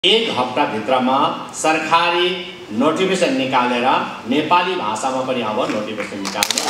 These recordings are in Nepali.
एक हप्ताभित्रमा सरकारी नोटिफिकेसन निकालेर नेपाली भाषामा पनि अब नोटिफिकेसन निकाल्ने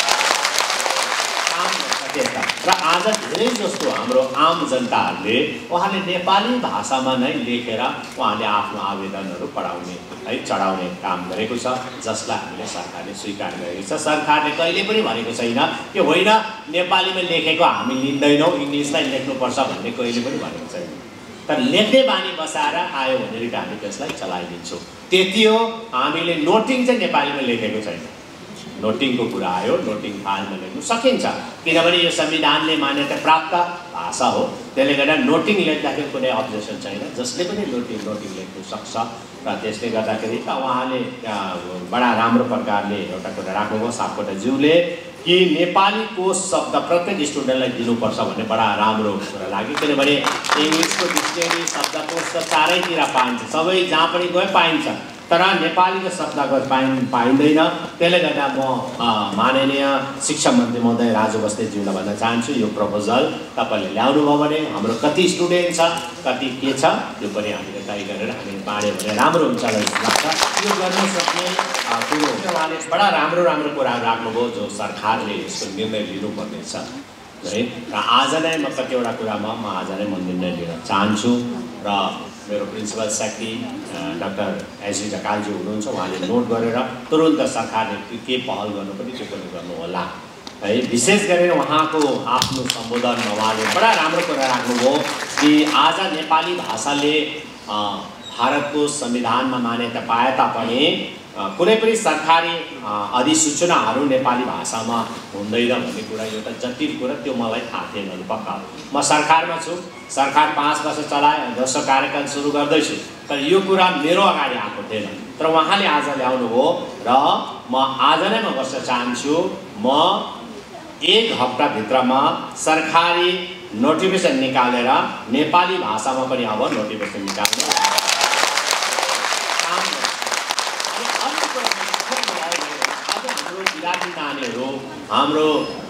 काम गर्छ। र आज धेरै जस्तो हाम्रो आम जनताहरूले उहाँले नेपाली भाषामा नै लेखेर उहाँले आफ्नो आवेदनहरू पढाउने है चढाउने काम गरेको छ, जसलाई हामीले सरकारले स्वीकार गरेको छ। सरकारले कहिले पनि भनेको छैन कि होइन नेपालीमा लेखेको हामी लिँदैनौँ, इङ्ग्लिसलाई लेख्नुपर्छ भन्ने कहिले पनि भनेको छैन। तर लेख्ने बानी बसाएर आयो भने हामी त्यसलाई चलाइदिन्छौँ, त्यति हो। हामीले नोटिङ चाहिँ नेपालीमा लेखेको छैन। नोटिङको कुरा आयो, नोटिङ फाइलमा लेख्नु सकिन्छ किनभने यो संविधानले मान्यता प्राप्त भाषा हो। त्यसले गर्दा नोटिङ लेख्दाखेरि कुनै अब्जेक्सन छैन, जसले पनि नोटिङ लेख्नु सक्छ। र त्यसले गर्दाखेरि उहाँले बडा राम्रो प्रकारले एउटा कुरा राख्नुभयो सापकोटाज्यूले कि नेपालीको शब्द प्रत्येक स्टुडेन्टलाई दिनुपर्छ भन्ने बडा राम्रो कुरा लाग्यो। किनभने इङ्ग्लिसको डिक्सनरी शब्दकोश त चारैतिर पाइन्छ, सबै जहाँ पनि गए पाइन्छ, तर नेपालीको शब्दकोश पाइँदैन। त्यसले गर्दा म माननीय शिक्षा मन्त्री महोदय राजु बस्नेतज्यूलाई भन्न चाहन्छु, यो प्रपोजल तपाईँले ल्याउनुभयो भने हाम्रो कति स्टुडेन्ट छ, कति के छ, यो पनि हामीले तय गरेर हामीले बाँड्यो भने राम्रो हुन्छ जस्तो लाग्छ। यो गर्न सक्ने कुरो उहाँले बडा राम्रो कुराहरू राख्नुभयो, जो सरकारले यसको निर्णय लिनुपर्नेछ है। र आज नै म कतिवटा कुरामा आज नै म निर्णय लिन चाहन्छु। र मेरो प्रिन्सिपल सेक्रेटरी डाक्टर एसजी ढकालज्यू हुनुहुन्छ, उहाँले नोट गरेर तुरुन्त सरकारले के पहल गर्नु पनि त्यो पनि गर्नुहोला है। विशेष गरेर उहाँको आफ्नो सम्बोधनमा उहाँले बडा राम्रो कुरा राख्नुभयो कि आज नेपाली भाषाले भारतको संविधानमा मान्यता पाए तापनि कुनै पनि सरकारी अधिसूचनाहरू नेपाली भाषामा हुँदैन भन्ने कुरा एउटा जटिल कुरा, त्यो मलाई थाहा थिएन। पक्का म सरकारमा छु, सरकार 5 वर्ष चलाए, दोस्रो कार्यकाल सुरु गर्दैछु, तर यो कुरा मेरो अगाडि आएको थिएन। तर उहाँले आज ल्याउनुभयो र म आज नै म गर्न चाहन्छु, म एक हप्ताभित्रमा सरकारी नोटिफिकेसन निकालेर नेपाली भाषामा पनि अब नोटिफिकेसन निकाल्ने नानीहरू, हाम्रो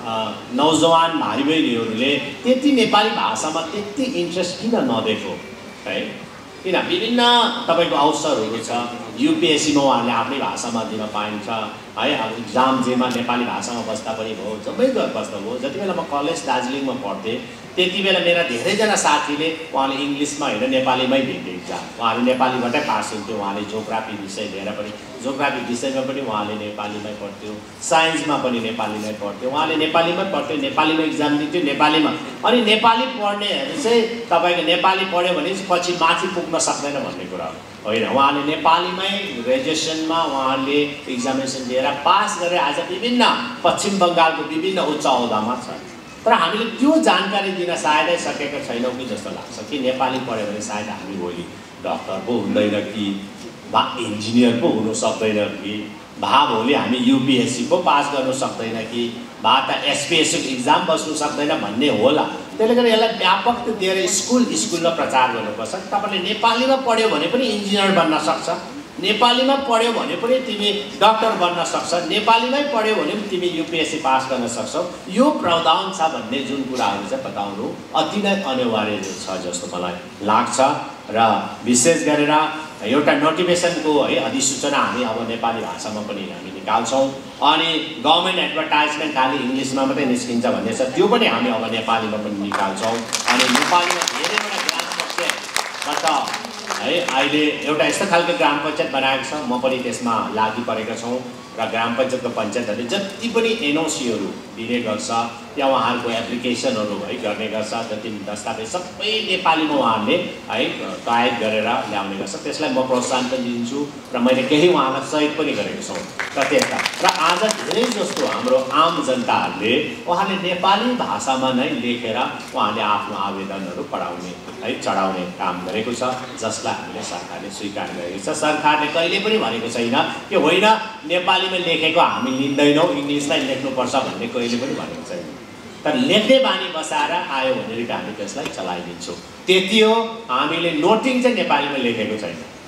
नौजवान भाइ बहिनीहरूले त्यति नेपाली भाषामा त्यति इन्ट्रेस्ट किन नदेख्यो है? किन विभिन्न तपाईँको अवसरहरू छ, युपिएससीमा उहाँहरूले आफ्नै भाषामा दिन पाइन्छ है। अब इक्जाम जेमा नेपाली भाषामा बस्दा पनि भयो, जबै बस्दा भयो। जति बेला म कलेज दार्जिलिङमा पढ्थेँ त्यति बेला मेरा धेरैजना साथीले उहाँले इङ्ग्लिसमा होइन नेपालीमै दिन्थे इक्जाम, उहाँले नेपालीबाटै पास हुन्थ्यो। उहाँले जियोग्राफी विषय लिएर पनि, जियोग्राफी विषयमा पनि उहाँले नेपालीमै पढ्थ्यो, साइन्समा पनि नेपालीमै पढ्थ्यो, उहाँले नेपालीमै पढ्थ्यो, नेपालीमा इक्जाम दिन्थ्यो नेपालीमा। अनि नेपाली पढ्नेहरू चाहिँ तपाईँको नेपाली पढ्यो भने पछि माथि पुग्न सक्दैन भन्ने कुरा होइन। उहाँले नेपालीमै ग्रेजुएसनमा उहाँले इक्जामिनेसन दिएर पास गरेर आज विभिन्न पश्चिम बङ्गालको विभिन्न उच्च औदामा छ। तर हामीले त्यो जानकारी दिन सायदै सकेका छैनौँ कि जस्तो लाग्छ कि नेपाली पढ्यो भने सायद हामी भोलि डक्टर पो हुँदैन कि बा इन्जिनियर पो हुनु सक्दैन कि भा भोलि हामी युपिएससी पो पास गर्नु सक्दैन कि बा त एसपिएससी इक्जाम बस्नु सक्दैन भन्ने होला। त्यसले गर्दा यसलाई व्यापक दिएर स्कुलमा प्रचार गर्नुपर्छ। तपाईँले नेपालीमा पढ्यो भने पनि इन्जिनियर बन्न सक्छ, नेपालीमा पढ्यो भने पनि तिमी डक्टर बन्न सक्छ, नेपालीमै पढ्यो भने पनि तिमी युपिएससी पास गर्न सक्छौ। यो प्रावधान छ भन्ने जुन कुराहरू चाहिँ बताउनु अति नै अनिवार्य छ जस्तो मलाई लाग्छ। र विशेष गरेर एउटा नोटिफिकेसनको है अधिसूचना हामी अब नेपाली भाषामा पनि हामी निकाल्छौँ। अनि गभर्मेन्ट एडभर्टाइजमेन्ट खालि इङ्ग्लिसमा मात्रै निस्किन्छ भन्ने छ, त्यो पनि हामी अब नेपालीमा पनि निकाल्छौँ। अनि नेपालीमा धेरैवटा ग्राम पञ्चायतबाट है अहिले एउटा यस्तो खालको ग्राम पञ्चायत बनाएको छ, म पनि त्यसमा लागि परेका छौँ। र ग्राम पञ्चायतको पञ्चायतहरूले जति पनि एनओसीहरू दिने गर्छ, त्यहाँ उहाँहरूको एप्लिकेसनहरू है गर्ने गर्छ, जति दस्तावेज सबै नेपालीमा उहाँहरूले है तयार गरेर ल्याउने गर्छ। त्यसलाई म प्रोत्साहन पनि दिन्छु र मैले केही उहाँलाई सहयोग पनि गरेको छौँ। र त्यस्ता र आज धेरै जस्तो हाम्रो आम जनताहरूले उहाँले नेपाली भाषामा नै लेखेर उहाँले आफ्नो आवेदनहरू पढाउने है चढाउने काम गरेको छ, जसलाई हामीले सरकारले स्वीकार गरेको छ। सरकारले कहिले पनि भनेको छैन कि होइन नेपालीमा लेखेको हामी लिँदैनौँ, इङ्ग्लिसलाई लेख्नुपर्छ भन्ने कहिले पनि भनेको छैन। तर लेख्ने बानी बसाएर आयो भने हामी त्यसलाई चलाइदिन्छौँ, त्यति हो। हामीले नोटिङ चाहिँ नेपालीमा लेखेको छैन।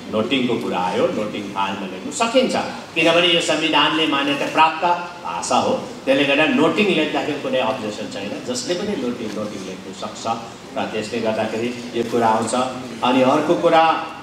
नोटिङको कुरा आयो, नोटिङ फाइलमा लेख्नु सकिन्छ किनभने यो संविधानले मान्यता प्राप्त भाषा हो। त्यसले गर्दा नोटिङ लेख्दाखेरि कुनै अब्जेक्सन छैन, जसले पनि नोटिङ लेख्नु सक्छ र त्यसले गर्दाखेरि यो कुरा आउँछ। अनि अर्को कुरा,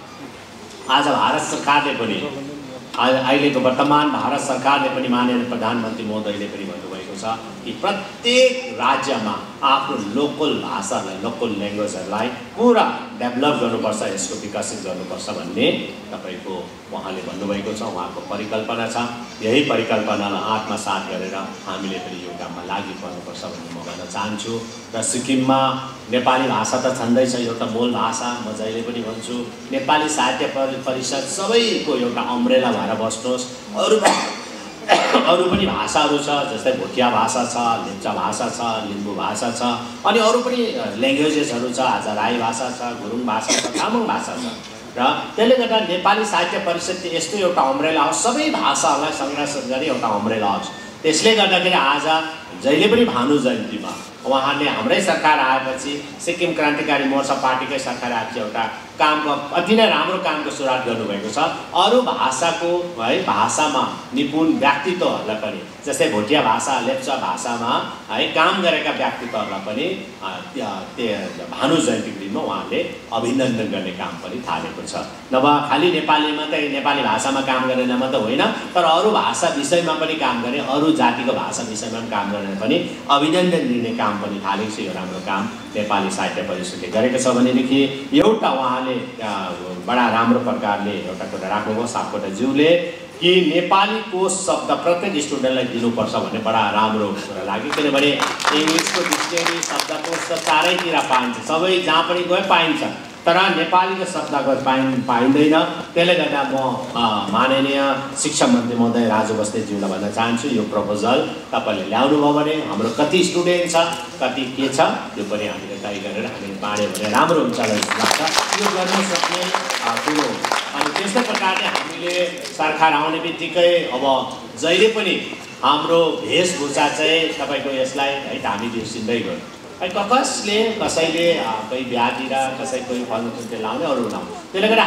आज भारत सरकारले पनि अहिलेको वर्तमान भारत सरकारले पनि माननीय प्रधानमन्त्री महोदयले पनि भन्नुभएको छ कि प्रत्येक राज्यमा आफ्नो लोकल भाषालाई, लोकल ल्याङ्ग्वेजहरूलाई पुरा डेभलप गर्नुपर्छ, यसको विकसित गर्नुपर्छ भन्ने तपाईँको उहाँले भन्नुभएको छ, उहाँको परिकल्पना छ। यही परिकल्पनालाई आत्मसात गरेर हामीले पनि यो काममा लागि पर्नुपर्छ भन्ने म भन्न चाहन्छु। र सिक्किममा नेपाली भाषा त छँदैछ, एउटा मूल भाषा। म जहिले पनि भन्छु नेपाली साहित्य परिषद सबैको एउटा अम्ब्रेला भएर बस्नुहोस्। अरू पनि भाषाहरू छ, जस्तै भोटिया भाषा छ, लेप्चा भाषा छ, लिम्बू भाषा छ, अनि अरू पनि ल्याङ्ग्वेजेसहरू छ। आज राई भाषा छ, गुरुङ भाषा छ, तामाङ भाषा छ। र त्यसले गर्दा नेपाली साहित्य परिषदले यस्तो एउटा अम्ब्रेला होस्, सबै भाषाहरूलाई संरक्षण गरी एउटा अम्ब्रेला होस्। त्यसले गर्दाखेरि आज जहिले पनि भानु जयन्तीमा उहाँले हाम्रै सरकार आएपछि, सिक्किम क्रान्तिकारी मोर्चा पार्टीकै सरकार आएपछि एउटा कामको अति नै राम्रो कामको सुरुवात गर्नुभएको छ। अरू भाषाको है भाषामा निपुण व्यक्तित्वहरूलाई पनि, जस्तै भोटिया भाषा, लेप्चा भाषामा है काम गरेका व्यक्तित्वहरूलाई पनि भानु जयन्तीको दिनमा उहाँले अभिनन्दन गर्ने काम पनि थालेको छ। नभए खालि नेपालीमा त नेपाली भाषामा काम गरेन मात्र होइन, तर अरू भाषा विषयमा पनि काम गर्ने, अरू जातिको भाषा विषयमा पनि काम गरेर पनि अभिनन्दन दिने काम पनि थालेको छ। यो राम्रो काम नेपाली साहित्य परिषदले गरेको छ भनेदेखि एउटा उहाँले बडा राम्रो प्रकारले एउटा कुरा राख्नुभयो सापकोटाज्यूले कि नेपालीको शब्द प्रत्येक स्टुडेन्टलाई दिनुपर्छ भन्ने बडा राम्रो कुरा लाग्यो। किनभने इङ्ग्लिसको डिक्सनरी शब्दकोश त चारैतिर पाइन्छ, सबै जहाँ पनि गए पाइन्छ, तर नेपालीको शब्दकोश पाइँदैन। त्यसले गर्दा म माननीय शिक्षा मन्त्री महोदय राजु बस्नेतज्यूलाई भन्न चाहन्छु, यो प्रपोजल तपाईँले ल्याउनुभयो भने हाम्रो कति स्टुडेन्ट छ, कति के छ, त्यो पनि हामीले तय गरेर हामीले बाँड्यो भने राम्रो हुन्छ जस्तो लाग्छ। यो गर्न सक्ने कुरो। अनि त्यस्तै प्रकारले हामीले सरकार आउने बित्तिकै अब जहिले पनि हाम्रो वेशभूषा चाहिँ तपाईँको यसलाई है हामी बिर्सिँदै गयो। कसैले कोही बिहातिर, कसै कोही फलफुल लाउने, अरू लाउने। त्यसले गर्दा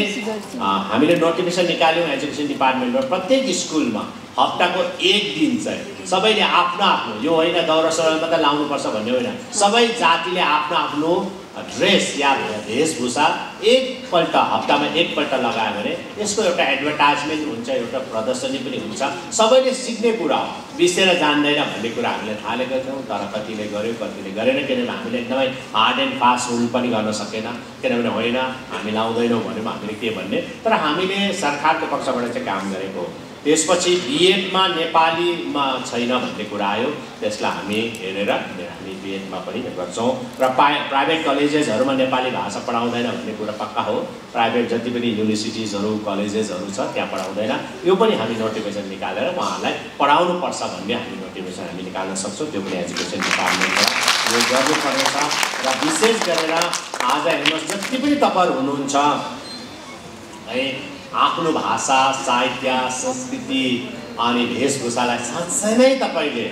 हामीले नोटिफिकेसन निकाल्यौँ एजुकेसन डिपार्टमेन्टबाट, प्रत्येक स्कुलमा हप्ताको एक दिन चाहिँ सबैले आफ्नो आफ्नो, यो होइन दौरा सुरुवाल मात्रै लाउनुपर्छ भन्ने होइन, सबै जातिले आफ्नो आफ्नो ड्रेस या वेशभूषा एकपल्ट हप्तामा एकपल्ट लगायो भने यसको एउटा एडभर्टाइजमेन्ट हुन्छ, एउटा प्रदर्शनी पनि हुन्छ, सबैले सिक्ने कुरा हो। बिर्सेर जान्दैन भन्ने कुरा हामीले थालेका छौँ, तर कतिले गर्यो कतिले गरेन। किनभने हामीले एकदमै हार्ड एन्ड फास्ट रुल पनि गर्न सकेन, किनभने होइन हामी लाउँदैनौँ भने हामीले के भन्ने। तर हामीले सरकारको पक्षबाट चाहिँ काम गरेको। त्यसपछि बिएडमा नेपालीमा छैन भन्ने कुरा आयो, त्यसलाई हामी हेरेर हामी बिएडमा पनि गर्छौँ। र प्राइभेट कलेजेसहरूमा नेपाली भाषा पढाउँदैन भन्ने कुरा पक्का हो। प्राइभेट जति पनि युनिभर्सिटिजहरू कलेजेसहरू छ त्यहाँ पढाउँदैन। यो पनि हामी नोटिफिकेसन निकालेर उहाँहरूलाई पढाउनुपर्छ भन्ने हामी नोटिफिकेसन हामी निकाल्न सक्छौँ। त्यो पनि एजुकेसन डिपार्टमेन्टबाट यो गर्नुपर्नेछ। र विशेष गरेर आज हेर्नुहोस्, जति पनि तपाईँहरू हुनुहुन्छ है, आफ्नो भाषा, साहित्य, संस्कृति अनि वेशभूषालाई साँच्चै नै तपाईँले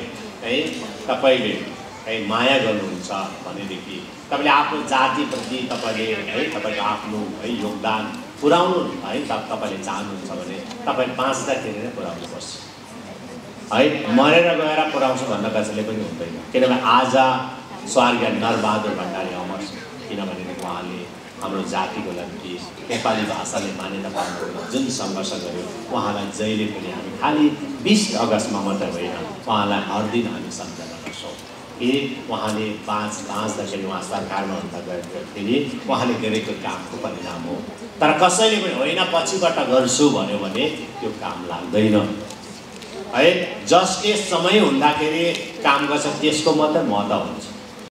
माया गर्नुहुन्छ भनेदेखि, तपाईँले आफ्नो जातिप्रति तपाईँले है तपाईँको आफ्नो है योगदान पुर्याउनु है तपाईँले चाहनुहुन्छ भने तपाईँले बाँच्दाखेरि नै पुर्याउनुपर्छ है। मरेर गएर पुर्याउँछु भन्न कसैले पनि हुँदैन। किनभने आज स्वर्गीय नरबहादुर भण्डारी अमर छ, किनभने उहाँले हाम्रो जातिको लागि नेपाली भाषाले मान्यता पाउनुको लागि जुन सङ्घर्ष गर्यो, उहाँलाई जहिले पनि हामी खालि 20 अगस्तमा मात्रै होइन, उहाँलाई हर दिन हामी सम्झना गर्छौँ कि उहाँले बाँच्दाखेरि उहाँ सरकारमा हुँदाखेरि उहाँले गरेको कामको परिणाम हो। तर कसैले पनि होइन पछिबाट गर्छु भन्यो भने त्यो काम लाग्दैन है। जसले समय हुँदाखेरि काम गर्छ त्यसको मात्रै महत्त्व हुन्छ।